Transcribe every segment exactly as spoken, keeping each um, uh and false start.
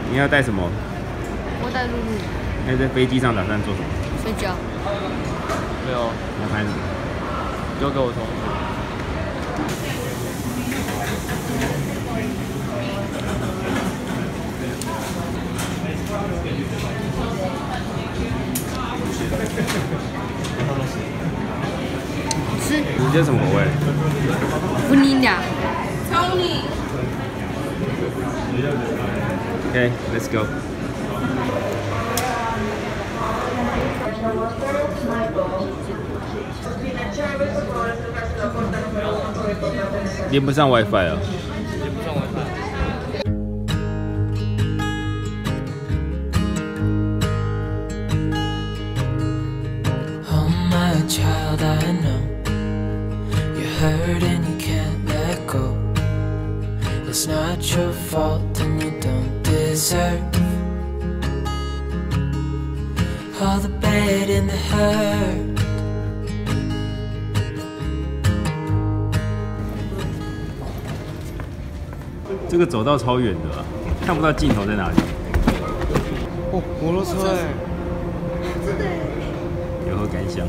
你要带什么？ 我带露露。 那在飞机上打算做什么？ 睡觉。 没有。 要拍什么？ 丢给我同学。 吃。 你这什么口味？ 不你俩。 Tony。 Okay, let's go. 连不上 WiFi 啊！ 连不上 WiFi。 Oh my child, I know you're hurt and you can't let go. It's not your fault and you don't deserve all the bad and the hurt. 这个走道超远的、啊，看不到尽头在哪里。 哦，摩托车哎！ 有何感想？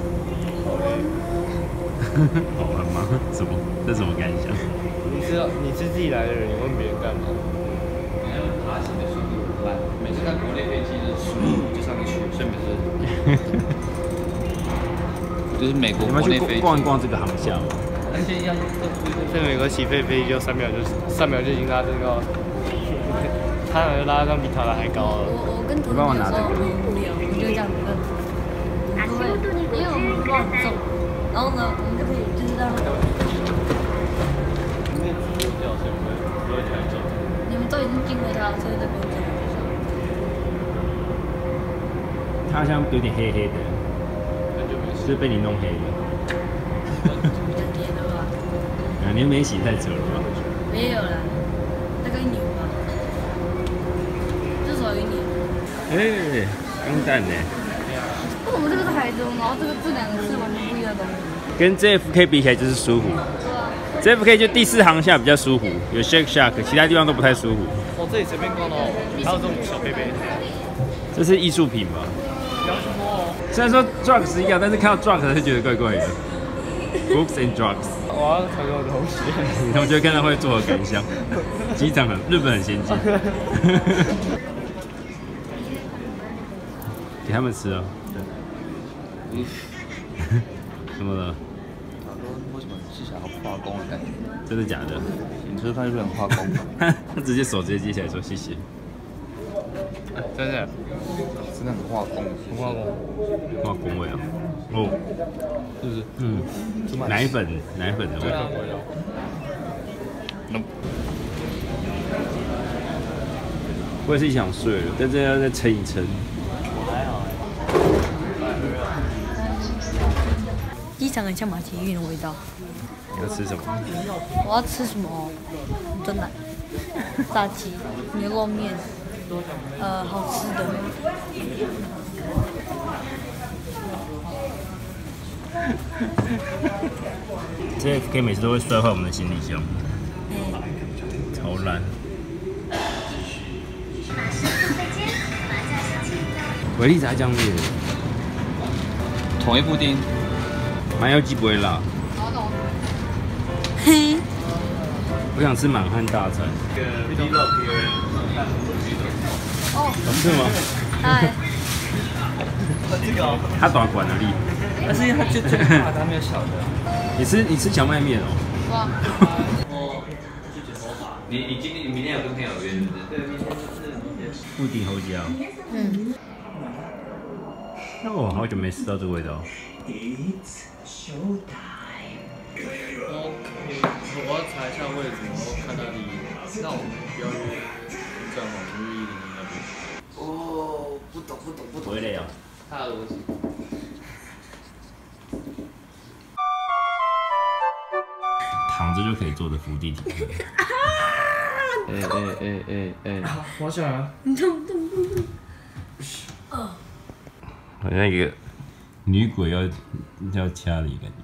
好玩吗？什么？这什么感想？ 你知道你是自己来的人，你问别人干嘛？ 你要爬行的速度慢，每次看国内飞机就是就上去，所以不是，就是美国国内飞机。 逛一逛这个航厦。 而且要在美国起飞飞机就三秒就三秒就已经拉升高了，他好像拉上比塔拉还高了。 我我跟同学有时候很无聊，我们就这样子问，我们会因为我们不很重，然后呢，我们就可以就是让。 因为主角所以不会不会太重。 你们都已经进回他，所以这边这样。 他好像有点黑黑的，是被你弄黑的。啊，你没洗太久了吧？ 没有啦，大概一年吧，至少一年。 哎，钢弹呢？ 那我们这个是海中，然后这个这两个是完全不一样的东西。 跟 J F K 比起来就是舒服。 对啊。 J F K 就第四航厦比较舒服，有 Shake Shack， 其他地方都不太舒服。 哦，这里随便逛哦，还有这种小贝贝。这是艺术品吧？ 不要去摸哦。虽然说 drugs 一样，但是看到 drugs 就觉得怪怪的。Books and drugs。我要传给我同学。 你同学看到会作何感想？机场很日本很先进。给他们吃啊。怎么了？ 为什么吃起来好化工的感觉？ 真的假的？ 你吃饭就很化工。 他直接手直接接起来说谢谢。 真的， 真的很化工， 很化工， 化工味啊！哦， 是不是？ 嗯，奶粉奶粉的味道。 嗯。 我也是想睡了，但这要再撑一撑。 我还好哎。机场很像马蹄运的味道。 你要吃什么？ 我要吃什么？真的，炸鸡、牛肉面，呃，好吃的。 J F K 每次都会摔坏我们的行李箱，超烂。维力炸酱面， 同一部丁， 麻油鸡不会辣。 嘿， 我想吃满汉大餐。 哦， 好吃吗？ 哎， 它短管而已。 但是它就最大，它没有小的。 你吃你吃荞麦面哦。 哇。 你你今天你明天有跟朋友约是不是？对，明天就是明天。 布丁侯椒。 嗯。 那我好久没吃到这个味道。 我要查一下位置，然后看哪里。那我们不要约正好就是一零一那边。 哦，不懂不懂不懂。 不会累啊。 他的逻辑。 躺着就可以做的伏地挺身。 哎哎哎哎哎！ 滑下来。 你动动动动。哦。 好像一个女鬼要要掐你感觉。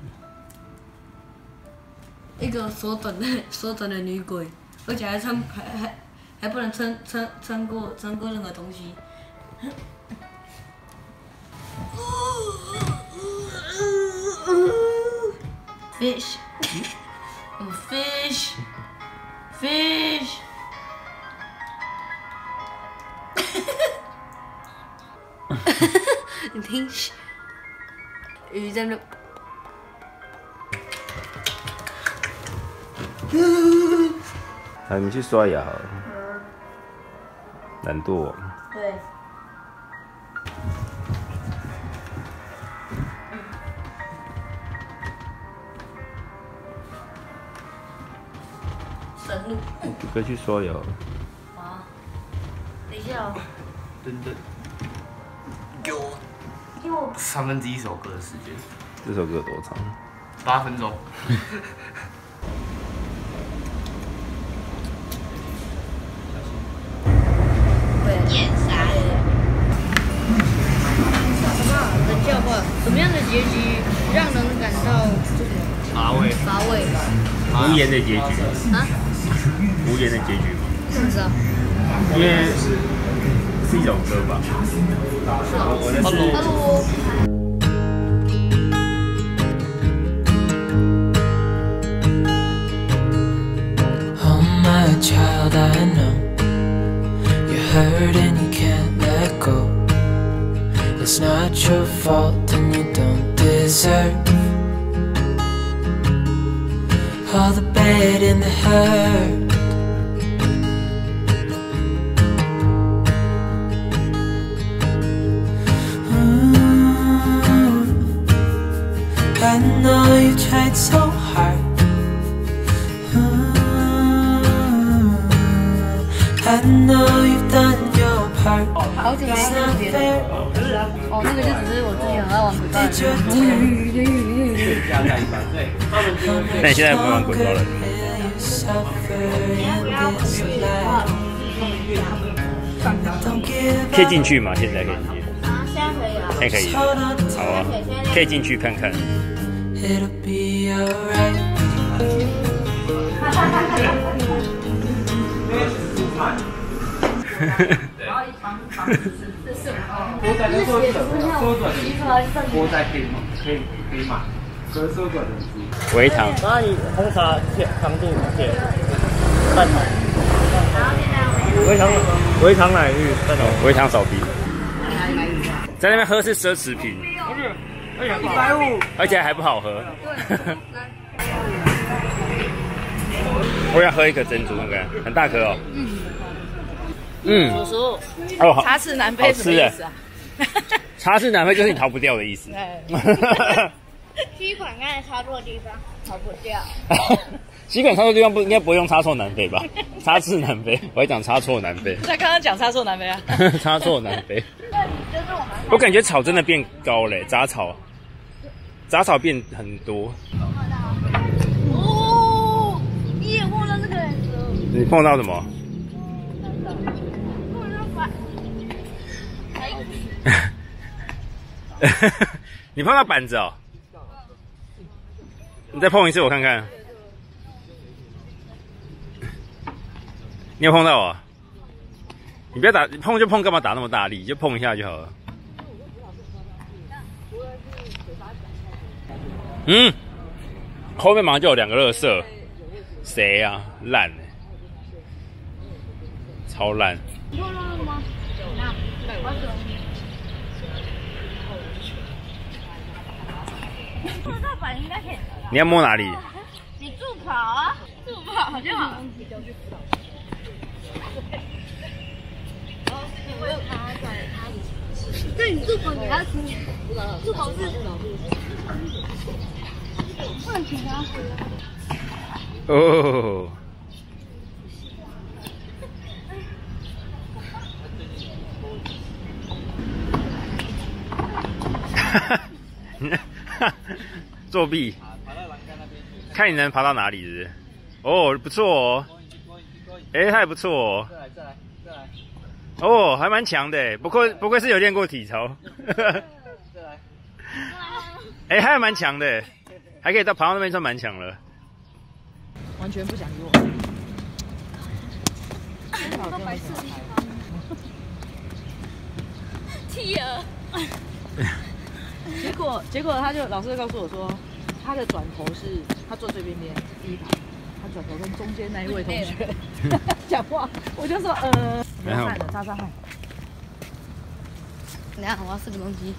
一个缩短的缩短的女鬼，而且还穿还还还不能穿穿穿过穿过任何东西。Fish, oh fish, fish. 你听，鱼在那。 好，你去刷牙好了。懒惰、哦。 对。神路。 你可以去刷牙。 好。等一下哦。 等等。给我。给我三分之一首歌的时间。 这首歌有多长？ 八分钟。 眼啥的？什么？冷笑话？什么样的结局让人感到这什么？ 乏味。 乏味。 无言的结局。 啊？ 无言的结局吗？ 怎么知道？ 因为是一首歌吧。我的是。 Hello。 Child, I know you're hurt and you can't let go. It's not your fault and you don't deserve all the bad and the hurt. Ooh, I know you tried so hard. I know you've done your part. 好久没看别的哦，那个就只是我之前很爱玩鬼抓人。 那你现在不玩鬼抓人？可以进去吗？现在可以进去。 啊，现在可以啊。 现在可以。好啊，可以进去看看。 It'll be alright. 然后一旁旁这是哦， 缩短的缩短，缩短的， 波在可以吗？可以可以买，可是缩短的是。 微糖。 然后你红茶糖度减半糖。微糖微糖奶绿半糖， 微糖少冰。在那边喝是奢侈品。 而且一百五， 而且还不好喝。我要喝一颗珍珠，看看，很大颗哦。嗯。嗯。 叔叔， 哦，好。 茶匙难飞什么意思啊？ 茶匙难飞就是你逃不掉的意思。 吸管刚才插错地方，逃不掉。 吸管插错地方不应该不会用插错难飞吧？插翅难飞，我还讲插错难飞。 他刚刚讲插错难飞啊。 插错难飞。我感觉草真的变高嘞，杂草，杂草变很多。 哦，你也碰到这个人你碰到什么？你碰到板子哦？你再碰一次我看看。你有碰到啊？你不要打，碰就碰，干嘛打那么大力？就碰一下就好了。嗯，后面马上就有两个垃圾，谁呀、啊？烂哎、欸，超烂。 你碰到那个吗？那，我走。碰到板应该可以。 你要摸哪里？ 你助跑啊，助跑就好。我有看他在他以前。对，你助跑你要听，助跑是。不能请他回来。 哦。作弊。看你能爬到哪里是不是？哦，不错哦。哎、欸，他还不错哦。再来，再来，再来。哦，还蛮强的，不愧不愧是有练过体操。再来。哎、欸，还蛮强的，还可以到爬到那边算蛮强了。 完全不想理我。 都白色的地方。T 儿。 结果结果他就老师告诉我说，他的转头是他坐最边边第一排，他转头跟中间那一位同学讲话，我就说呃，流汗了，擦擦汗。 等下我要试个东西。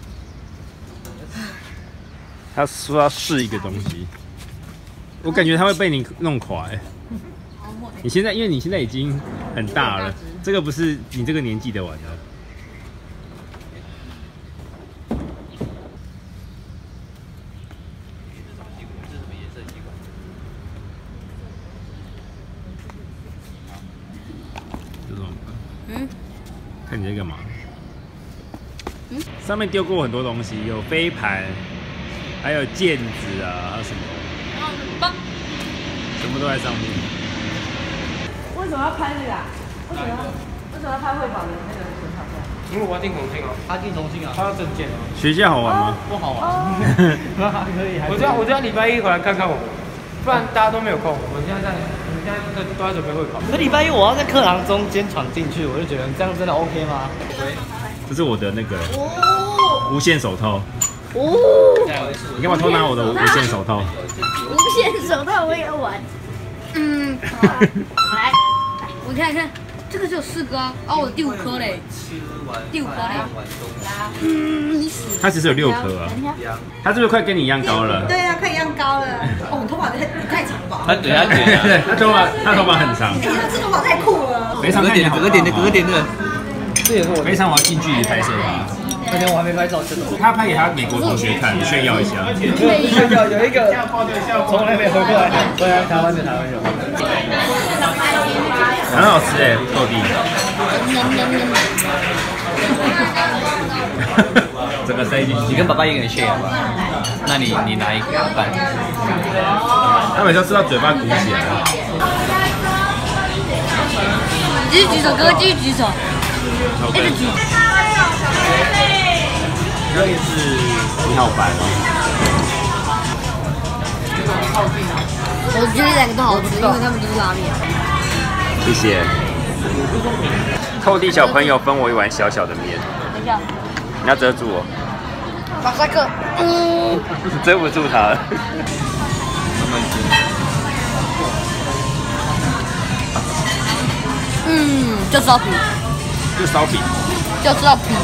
他说要试一个东西，我感觉他会被你弄垮哎。你现在因为你现在已经很大了，这个不是你这个年纪的玩的。这种，嗯，看你在干嘛？嗯，上面丢过很多东西，有飞盘，还有毽子啊，还有什么？什么都在上面。 为什么要拍那个啊？为什么要为什么要拍会跑的那个选手赛？ 因为我要订重庆啊，他订重庆啊，他要证件啊。 学校好玩吗？ 不好玩，还可以。我就要我就要礼拜一回来看看我们，不然大家都没有空。我们现在在，我们现在都都在准备会考。可礼拜一我要在课堂中间闯进去，我就觉得这样真的 OK 吗？ 这是我的那个无线手套。 哦， 你干嘛偷拿我的无线手套？ 无线手套我也要玩。嗯，好啊，来，我看看，这个只有四个啊，哦，我第五颗嘞，第五颗嘞。嗯，你死。 它其实有六颗啊。它是不是快跟你一样高了？ 对啊，快一样高了。哦，你头发太太长了吧？ 他等下剪啊， 对，他头发他头发很长。 哎，他这头发太酷了。 非常点的， 格点的，格点的。这也是我非常我要近距离拍摄他。 而且我还没拍照，真的。 他拍给他美国同学看，炫耀一下。 有有一个从来没回过来的，回来台湾的台湾人。 很好吃哎，豆地。整个塞进去。 你跟爸爸一个人 share 吧？那你你拿一个半。 他每次吃到嘴巴鼓起来。 继续举手，哥哥继续举手，一直举。 这个是你好烦哦。 我觉得两个都好吃，因为他们都是拉面。 谢谢。透地小朋友分我一碗小小的面。 等一下， 你要遮住我。 马赛克。嗯。 遮不住他了。 嗯，就烧饼。 就烧饼。 就知道皮。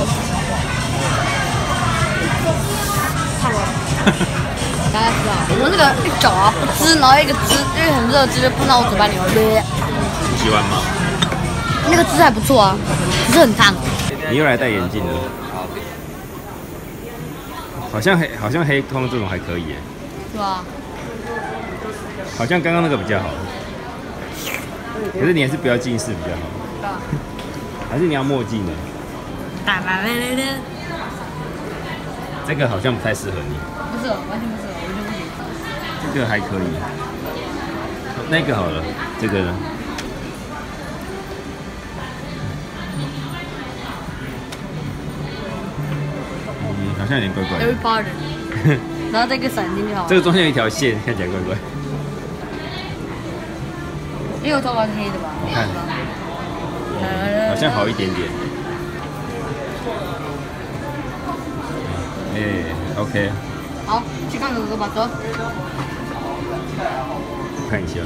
大家知道，我那个一搅啊不汁，然后一个汁，因为很热汁就喷到我嘴巴里面。 你喜欢吗？ 那个汁还不错啊，只是很烫。 你又来戴眼镜了。好像黑，好像黑框这种还可以耶。 对啊。 好像刚刚那个比较好。可是你还是不要近视比较好。对啊。还是你要墨镜呢？ 打来来来来。 这个好像不太适合你。 不是，完全不是，完全不行。 这个还可以。那个好了，这个呢？嗯，好像有点怪怪的。 Harry Potter。然后再一个闪进去好。 这个中间有一条线，看起来怪怪。 因为我头发是黑的吧？ 我看。好像好一点点。哎、欸、，OK。 好，去看哥哥吧，走。 看一下，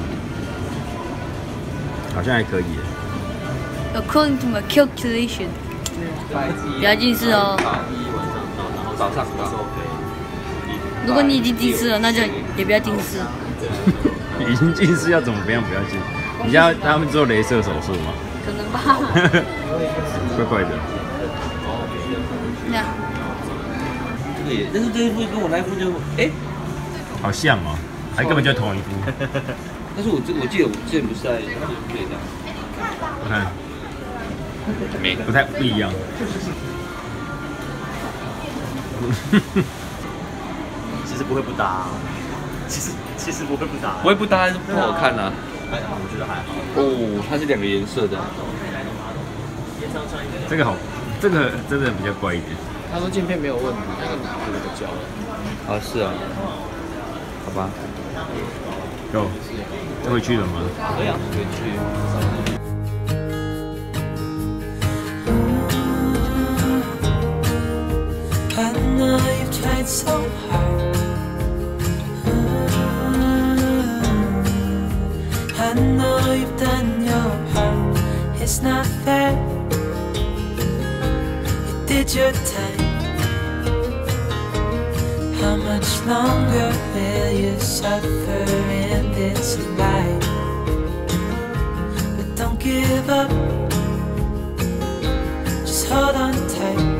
好像还可以。 According to my calculation， 不要近视哦。 早上的时候。 如果你已经近视了，那就也不要近视。 已经近视要怎么不样不要近？你要让他们做雷射手术吗？ 可能吧。 怪怪的。 那。 这个也，但是这一副跟我那一副就，哎、欸， 好像哦，还根本就同一副。 但是我这我记得我之前不是在对的。 我看， 没不太不一样。 其实不会不搭、啊，其实其实不会不搭、欸， 不会不搭，不好看啊。 还好，我觉得还好。 哦，它是两个颜色的。 这个好，这个真的比较怪一点。 他说镜片没有问题，那个哪个都交了。 啊，是啊。好吧。 有，要回去了吗？ 可以啊，回去。 tried so hard. I know you've done your part. It's not fair. You did your time. How much longer will you suffer in this life? But don't give up. Just hold on tight.